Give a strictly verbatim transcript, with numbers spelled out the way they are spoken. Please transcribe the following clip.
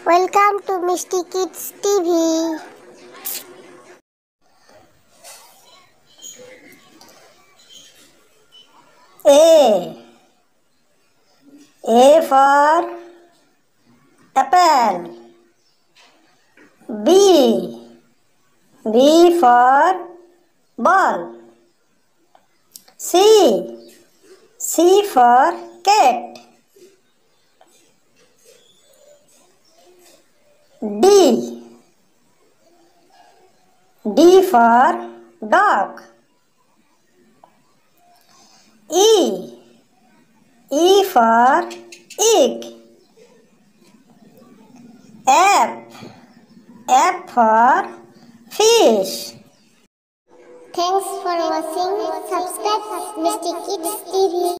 Welcome to Misti Kids T V. A. A for apple. B. B for ball. C. C for cat. D. D for dog. E. E for egg. F. F for fish. Thanks for watching. Subscribe Misti Kids T V.